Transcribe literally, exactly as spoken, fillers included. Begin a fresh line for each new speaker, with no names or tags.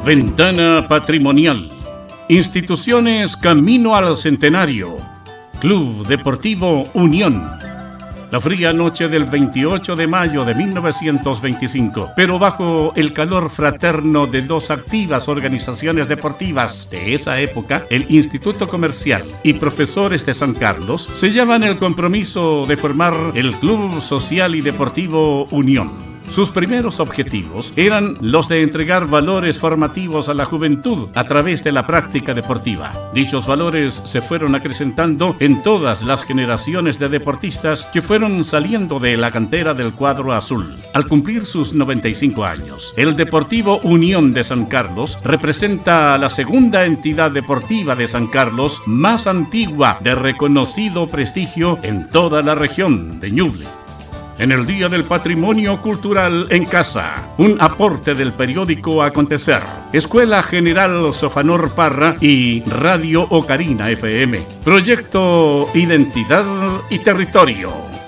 Ventana Patrimonial. Instituciones camino al centenario. Club Deportivo Unión. La fría noche del veintiocho de mayo de mil novecientos veinticinco, pero bajo el calor fraterno de dos activas organizaciones deportivas de esa época, el Instituto Comercial y Profesores de San Carlos, sellaban el compromiso de formar el Club Social y Deportivo Unión. Sus primeros objetivos eran los de entregar valores formativos a la juventud a través de la práctica deportiva. Dichos valores se fueron acrecentando en todas las generaciones de deportistas que fueron saliendo de la cantera del cuadro azul. Al cumplir sus noventa y cinco años, el Deportivo Unión de San Carlos representa a la segunda entidad deportiva de San Carlos más antigua de reconocido prestigio en toda la región de Ñuble. En el Día del Patrimonio Cultural en Casa, un aporte del periódico Acontecer, Escuela General Sofanor Parra y Radio Ocarina F M. Proyecto Identidad y Territorio.